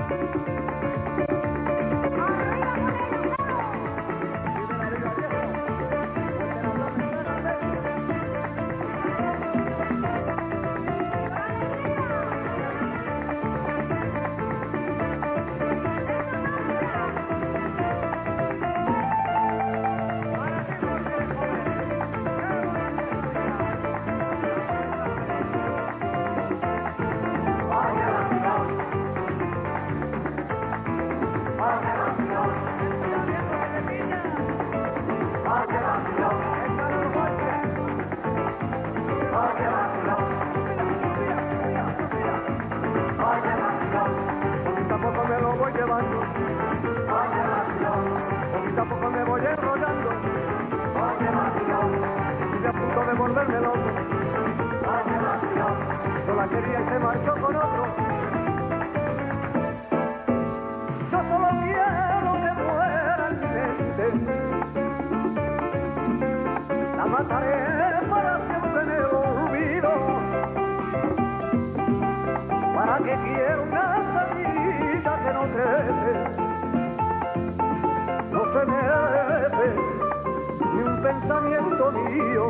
Tampoco me voy enrollando, estoy a punto de volverme loco. Yo la quería y se marchó con otro. Yo solo quiero que muera en mi mente. La mataré para siempre en el olvido. ¿Para qué quiero una semilla que no crece? No se merece ni un pensamiento mío.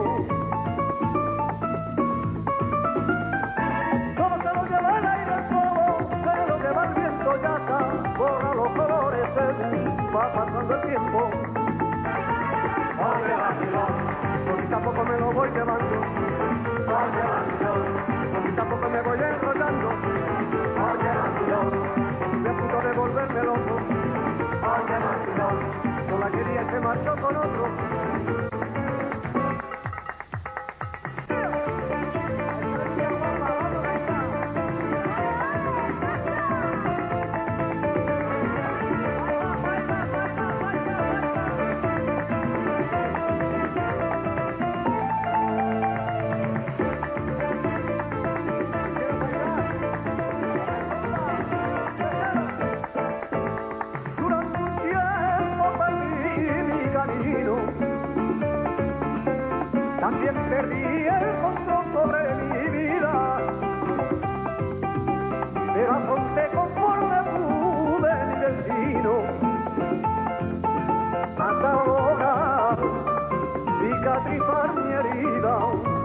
Todo se lo lleva el aire, todo se lo lleva el viento, ya está, borra los colores, va pasando el tiempo. Oye, vacilón, porque tampoco me lo voy llevando. Oye, vacilón, porque tampoco me voy enrollando. Oye, vacilón, estoy a punto de volverme loco. Oye, vacilón, no la quería y se marchó con otro. También perdí el control sobre mi vida, pero afronté conforme pude mi destino, hasta lograr cicatrizar mi herida.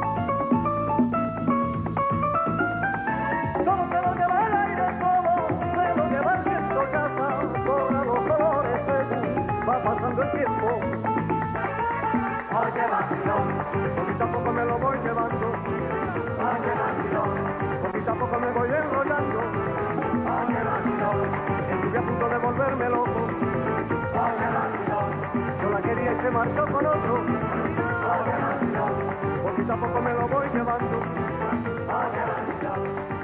Todo se lo lleva el aire, todo se lo lleva el viento, casa, todos los colores, va pasando el tiempo. Oye, vacilón, porque tampoco me lo voy llevando. Oye, vacilón, porque tampoco me voy enrollando. Oye, vacilón, estoy a punto de volverme loco. Oye, vacilón, yo la quería y se marchó con otro. Oye, vacilón, porque tampoco me lo voy llevando. Oye, vacilón.